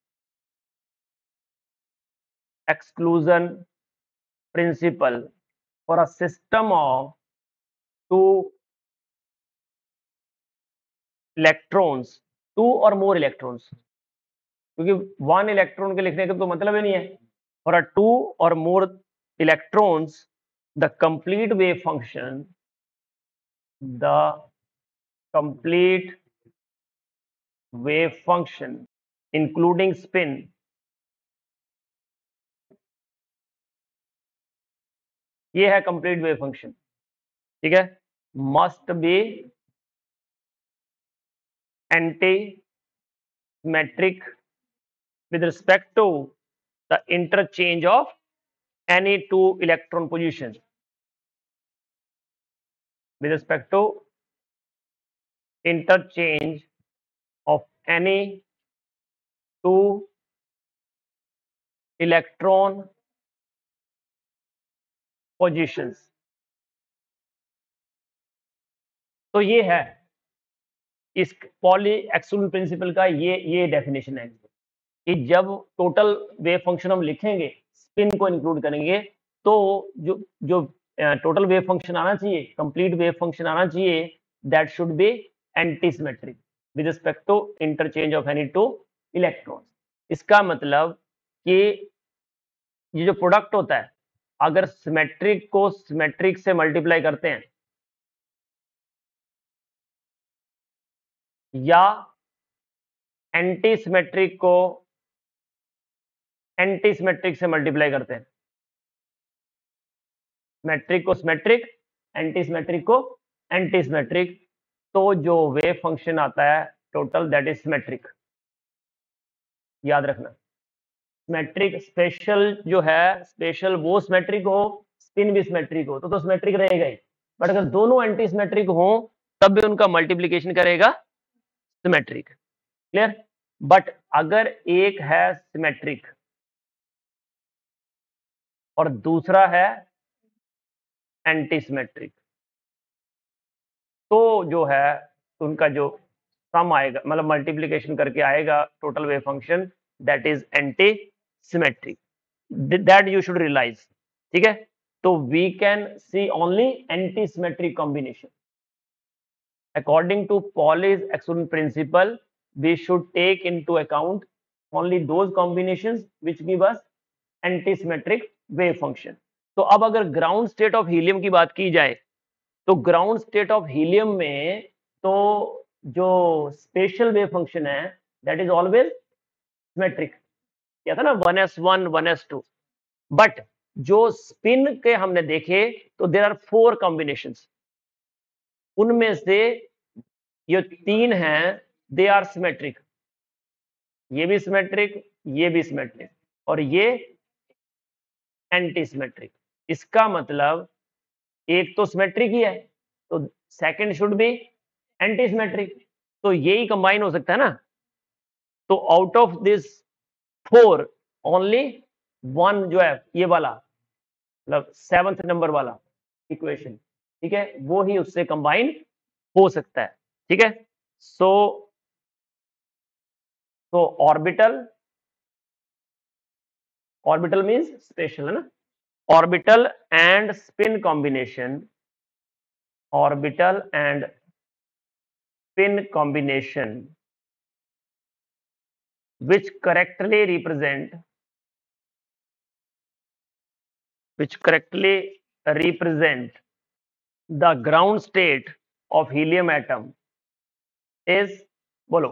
exclusion principle for a system of 2 electrons, 2 और मोर इलेक्ट्रॉन्स, क्योंकि 1 इलेक्ट्रॉन के लिखने का तो मतलब ही नहीं है। फॉर अ 2 और more electrons the complete wave function, the complete wave function including spin ये है कंप्लीट वेव फंक्शन, ठीक है, must be anti symmetric with respect to the interchange of any 2 electron positions, with respect to interchange of any 2 electron positions। तो ये है इस पॉली एक्सक्लूजन प्रिंसिपल का ये डेफिनेशन है कि जब टोटल वेव फंक्शन हम लिखेंगे स्पिन को इंक्लूड करेंगे तो जो जो टोटल वेव फंक्शन आना चाहिए, कंप्लीट वेव फंक्शन आना चाहिए, that should be anti symmetric with respect to interchange of any 2 electrons. इसका मतलब कि ये जो प्रोडक्ट होता है अगर सिमेट्रिक को सिमेट्रिक से मल्टीप्लाई करते हैं या एंटी सिमेट्रिक को एंटी सिमेट्रिक से मल्टीप्लाई करते हैं, सिमेट्रिक को सिमेट्रिक, एंटी सिमेट्रिक को एंटी सिमेट्रिक, तो जो वेव फंक्शन आता है टोटल दैट इज सिमेट्रिक। याद रखना, सिमेट्रिक स्पेशल जो है, स्पेशल वो सिमेट्रिक हो, स्पिन भी सिमेट्रिक हो तो सिमेट्रिक रहेगा ही। बट अगर दोनों एंटी सिमेट्रिक हो तब भी उनका मल्टीप्लीकेशन करेगा सिमेट्रिक। क्लियर? बट अगर एक है सिमेट्रिक और दूसरा है एंटी सिमेट्रिक तो जो है उनका जो सम आएगा, मतलब मल्टीप्लीकेशन करके आएगा total wave function, that is anti symmetric, that you should realise. ठीक है, तो we can see only anti symmetric combination according to Pauli's exclusion principle. We should take into account only those combinations which give us antisymmetric wave function. तो अब अगर ग्राउंड स्टेट ऑफ हीलियम की बात की जाए तो ग्राउंड स्टेट ऑफ हीलियम में तो जो स्पेशल वेव फंक्शन है दैट इज ऑलवेज सिमेट्रिक, क्या था ना 1s1 1s2, बट जो स्पिन के हमने देखे तो देयर आर 4 कॉम्बिनेशंस, उनमें से ये 3 हैं दे आर सिमेट्रिक, ये भी सिमेट्रिक, ये भी सिमेट्रिक और ये एंटी सिमेट्रिक। इसका मतलब एक तो सिमेट्रिक ही है तो second should be anti symmetric, तो यही कंबाइन हो सकता है ना। तो आउट ऑफ दिस 4 ओनली 1 जो है ये वाला मतलब 7th नंबर वाला इक्वेशन, ठीक है, वो ही उससे कंबाइन हो सकता है। ठीक है, सो ऑर्बिटल मींस स्पेशल है ना, orbital and spin combination, orbital and spin combination which correctly represent the ground state of helium atom is बोलो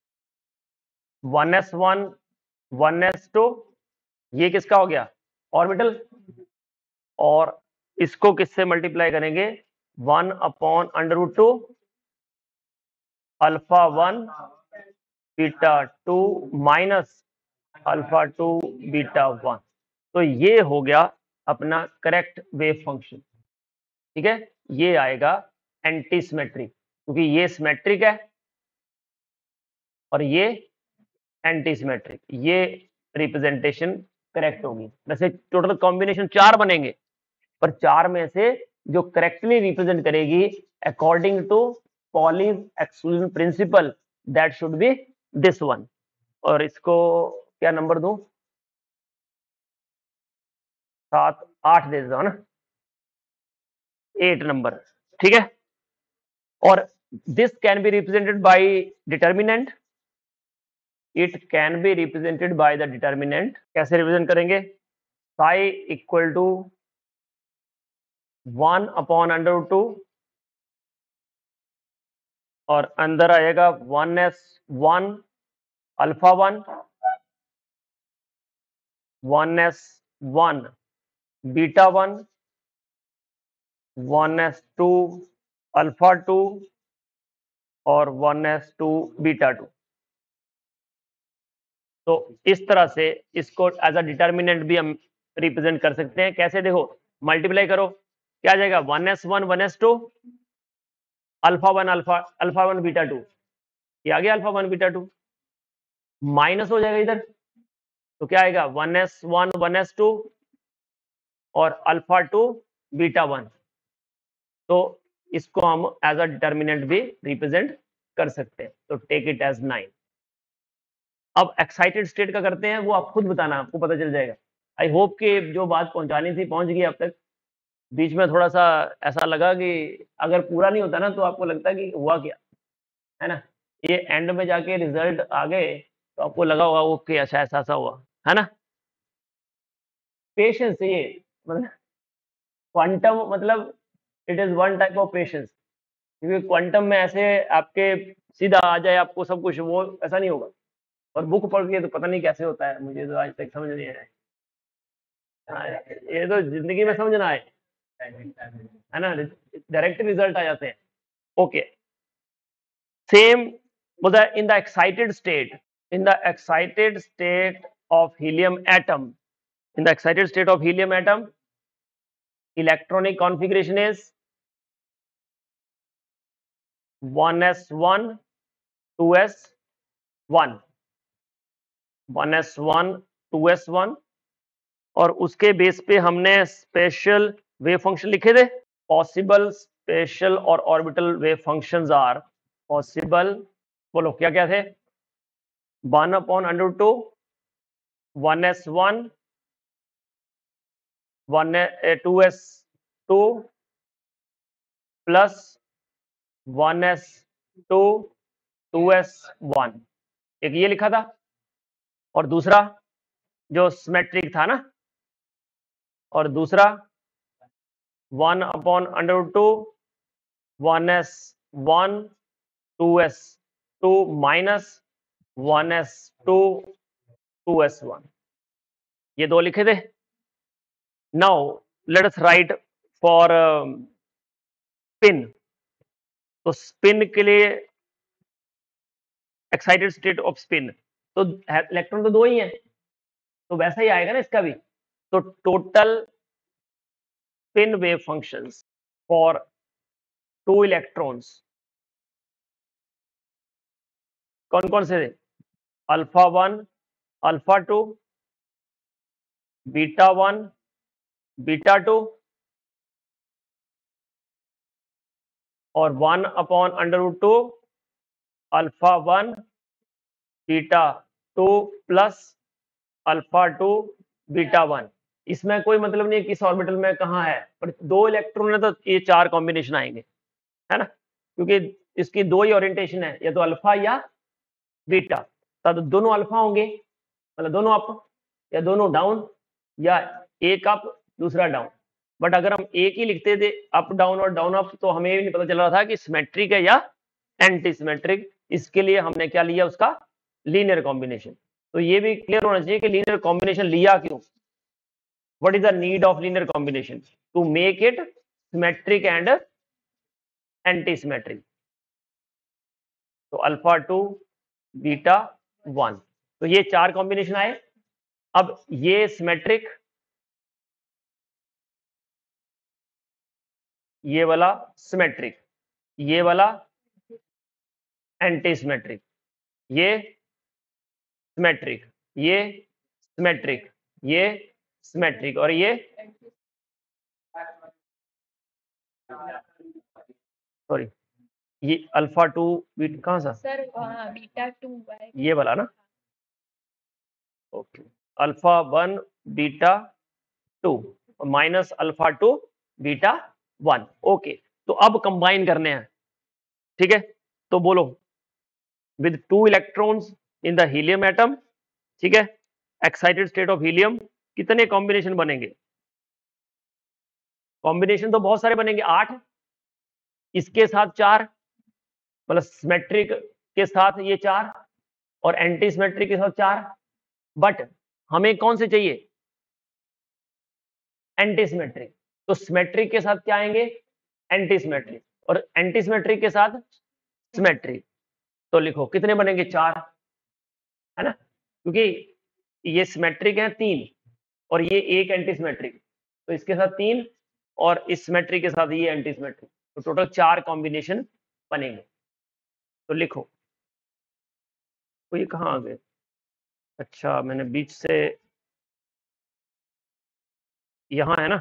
1s1 1s2, ये किसका हो गया ऑर्बिटल, और इसको किससे मल्टीप्लाई करेंगे 1/√2 alpha 1 beta 2 minus alpha 2 beta 1, तो ये हो गया अपना करेक्ट वेव फंक्शन। ठीक है, ये आएगा एंटी सिमेट्रिक क्योंकि ये सिमेट्रिक है और ये एंटी सिमेट्रिक, ये रिप्रेजेंटेशन करेक्ट होगी। वैसे टोटल कॉम्बिनेशन 4 बनेंगे पर 4 में से जो करेक्टली रिप्रेजेंट करेगी according to Pauli's exclusion principle that should be this one. और इसको क्या नंबर दूं 7 8 दे देता हूं ना, 8 नंबर। ठीक है, और this can be represented by determinant, it can be represented by the determinant. कैसे रिप्रेजेंट करेंगे psi इक्वल टू 1/√2 और अंदर आएगा 1s1 alpha 1 1s1 beta 1 1s2 alpha 2 और 1s2 बीटा 2। तो इस तरह से इसको एज अ डिटर्मिनेंट भी हम रिप्रेजेंट कर सकते हैं। कैसे देखो मल्टीप्लाई करो क्या आ जाएगा 1s1 1s2 अल्फा 1 बीटा 2, ये आ गया अल्फा 1 बीटा 2, माइनस हो जाएगा इधर तो क्या आएगा 1s1 1s2 और अल्फा 2 बीटा 1, तो इसको हम एज अ डिटर्मिनेंट भी रिप्रेजेंट कर सकते हैं। तो टेक इट एज 9। अब एक्साइटेड स्टेट का करते हैं, वो आप खुद बताना, आपको पता चल जाएगा। आई होप कि जो बात पहुंचानी थी पहुंच गई अब तक। बीच में थोड़ा सा ऐसा लगा कि अगर पूरा नहीं होता ना तो आपको लगता कि हुआ क्या है ना, ये एंड में जाके रिजल्ट आ गए तो आपको लगा होगा ओके अच्छा ऐसा हुआ है ना। पेशेंस चाहिए, मतलब क्वांटम मतलब it is one type of patience, क्योंकि क्वांटम में ऐसे आपके सीधा आ जाए आपको सब कुछ, वो ऐसा नहीं होगा। और बुक पढ़ के तो पता नहीं कैसे होता है, मुझे तो आज तक समझ नहीं आया। हाँ, ये तो जिंदगी में समझना है ना, डायरेक्ट रिजल्ट आ जाते हैं। Okay, same in the excited state, in the excited state of helium atom, in the excited state of helium atom, electronic configuration is 1s1 2s1 1s1 2s1 और उसके बेस पे हमने स्पेशल वेव फंक्शन लिखे थे। पॉसिबल स्पेशल और orbital wave functions are possible, बोलो क्या क्या थे 1/√2 1s1 2s2 plus 1s2 2s1, एक ये लिखा था, और दूसरा जो सिमेट्रिक था ना, और दूसरा 1/√2 1s1 2s2 minus 1s2 2s1, ये दो लिखे थे। Now let us write for spin. तो स्पिन के लिए एक्साइटेड स्टेट ऑफ स्पिन, तो इलेक्ट्रॉन तो दो ही हैं, तो वैसा ही आएगा ना इसका भी। तो total spin wave functions for 2 electrons कौन कौन से थे? α1 α2 β1 β2 और 1/√2 α1 β2 प्लस α2 β1। इसमें कोई मतलब नहीं किस ऑर्बिटल में कहाँ है, पर दो इलेक्ट्रॉन है तो ये 4 कॉम्बिनेशन आएंगे, है ना, क्योंकि इसकी दो ही ओरिएंटेशन है, या तो अल्फा या बीटा। तब दोनों अल्फा होंगे, मतलब दोनों अप या दोनों डाउन, या एक अप दूसरा डाउन। बट अगर हम एक ही लिखते थे अप डाउन और डाउन अप, तो हमें भी नहीं पता चल रहा था कि सिमेट्रिक है या एंटी सिमेट्रिक। इसके लिए हमने क्या लिया, उसका लीनियर कॉम्बिनेशन। तो ये भी क्लियर होना चाहिए कि लीनियर कॉम्बिनेशन लिया क्यों, what is the need of linear combination, to make it symmetric and anti symmetric. तो α2 β1, तो ये 4 कॉम्बिनेशन आए। अब ये सिमेट्रिक, ये वाला सिमेट्रिक, ये वाला एंटी सिमेट्रिक, ये सिमेट्रिक, ये सिमेट्रिक, ये सिमेट्रिक, और ये सॉरी ये α2 बीट कहाँ सा सर β2 ये वाला ना, ओके, α1 β2 माइनस α2 β1। ओके, तो अब कंबाइन करने हैं, ठीक है। तो बोलो, with 2 electrons in the helium atom, ठीक है, एक्साइटेड स्टेट ऑफ हीलियम, कितने कॉम्बिनेशन बनेंगे? कॉम्बिनेशन तो बहुत सारे बनेंगे, 8, इसके साथ 4, मतलब सिमेट्रिक के साथ ये 4, और एंटी सिमेट्रिक के साथ 4। बट हमें कौन से चाहिए? Anti symmetric. तो सिमेट्रिक के साथ क्या आएंगे? एंटी सिमेट्रिक, और एंटी सिमेट्रिक के साथ सिमेट्रिक। तो लिखो कितने बनेंगे? 4, है ना, क्योंकि ये सिमेट्रिक है 3, और ये एक एंटी सिमेट्रिक, तो इसके साथ 3, और इस सिमेट्रिक के साथ ये एंटी सिमेट्रिक, तो टोटल 4 कॉम्बिनेशन बनेंगे। तो लिखो, तो ये कहाँ आ गए? अच्छा, मैंने बीच से, यहाँ है ना,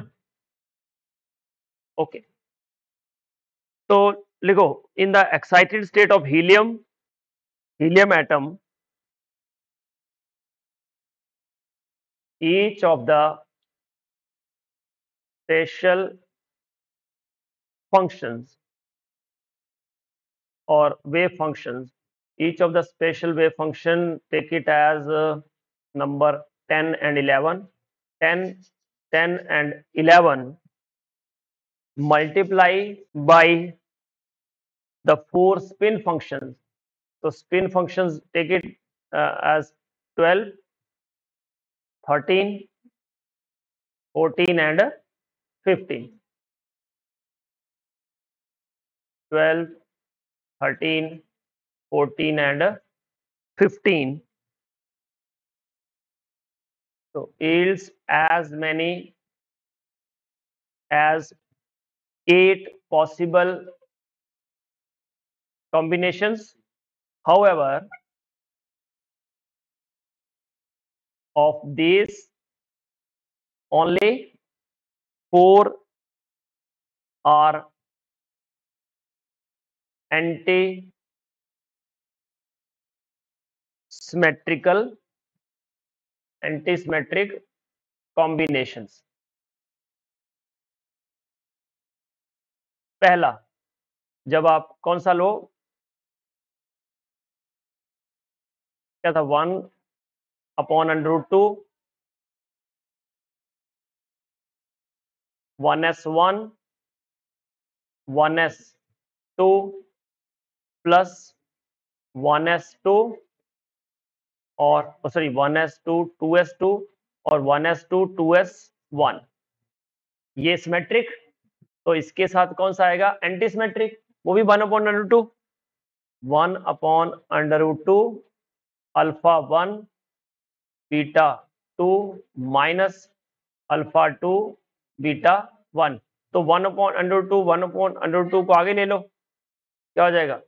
ओके। तो लिखो, in the excited state of helium atom, each of the special functions or wave functions, each of the special wave function, take it as number 10 and 11, 10 and 11 multiply by the 4 spin functions. So spin functions, take it as 12, 13, 14 and 15. 12, 13, 14 and 15. So yields as many as 8 possible combinations. However, of these, only 4 are anti-symmetrical antisymmetric combinations. पहला, जब आप कौन सा लो, क्या था, 1/√2 1s1 1s2 प्लस 1s2 और सॉरी 1s2 2s2 और 1s2 2s1, ये सिमेट्रिक। तो इसके साथ कौन सा आएगा, एंटी सिमेट्रिक, वो भी 1/√2 1/√2 alpha 1 beta 2 minus alpha 2 beta 1। तो 1/√2 1/√2 को आगे ले लो, क्या हो जाएगा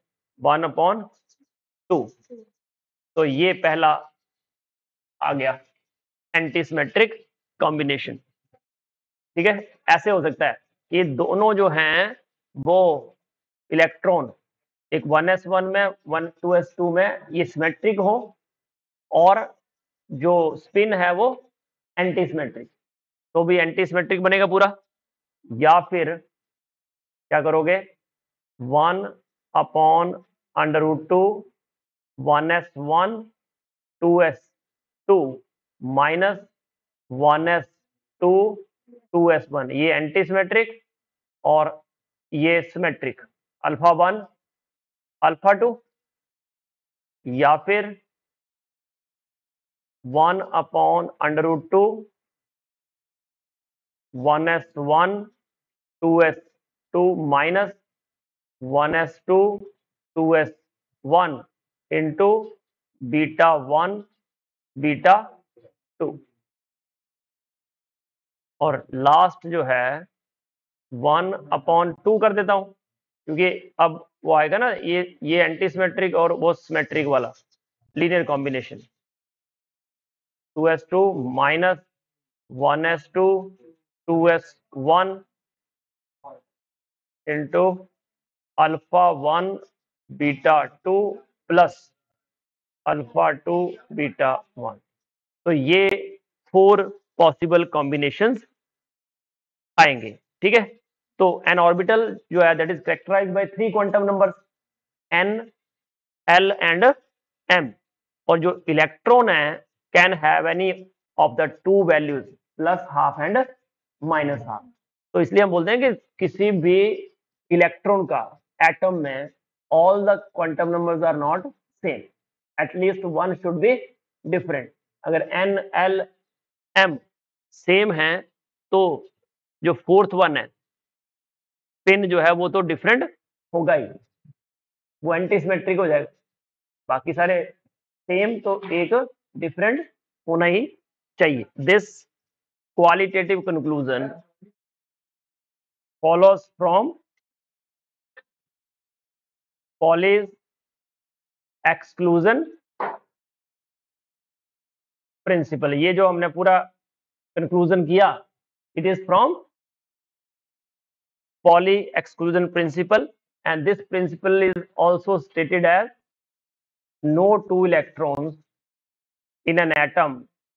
1/2। तो ये पहला आ गया एंटीसिमेट्रिक कॉम्बिनेशन। ठीक है, ऐसे हो सकता है कि दोनों जो हैं वो इलेक्ट्रॉन, एक 1s1 में 2s2 में ये सिमेट्रिक हो और जो स्पिन है वो एंटीसिमेट्रिक, तो भी एंटीसिमेट्रिक बनेगा पूरा। या फिर क्या करोगे, 1/√2 1s1 2s2 minus 1s2 2s1, ये एंटीसिमेट्रिक और ये सिमेट्रिक, अल्फा 1 अल्फा 2। या फिर 1/√2 1s1 2s2 minus 1s2 2s1 into beta 1 beta 2। और लास्ट जो है 1/2 कर देता हूं, क्योंकि अब वो आएगा ना, ये एंटीसिमेट्रिक और वो सिमेट्रिक वाला linear combination, 2s2 minus 1s2 2s1 into alpha 1 beta 2 plus alpha 2 beta 1। तो ये 4 पॉसिबल कॉम्बिनेशंस आएंगे। ठीक है, तो एन ऑर्बिटल जो है that is characterised by 3 quantum numbers n, l and m, और जो इलेक्ट्रॉन है can have any of the 2 values plus half and minus half. तो इसलिए हम बोलते हैं कि किसी भी इलेक्ट्रॉन का एटम में all the quantum numbers are not same, at least one should be different. अगर n, l, m सेम है तो जो फोर्थ वन है पिन जो है वो तो डिफरेंट होगा ही, वो एंटीसिमेट्रिक हो जाएगा। बाकी सारे सेम, तो एक डिफरेंट होना ही चाहिए। This qualitative conclusion follows from Pauli's exclusion principle। ये जो हमने पूरा कंक्लूजन किया, it is from Pauli exclusion principle, and this principle is also stated as no 2 electrons in an atom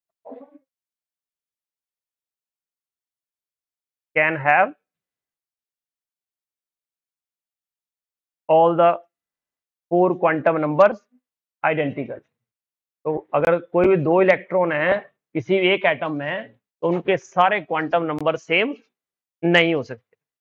can have all the 4 quantum numbers identical। तो अगर कोई भी 2 इलेक्ट्रॉन है किसी एक एटम में तो उनके सारे क्वांटम नंबर सेम नहीं हो सकते।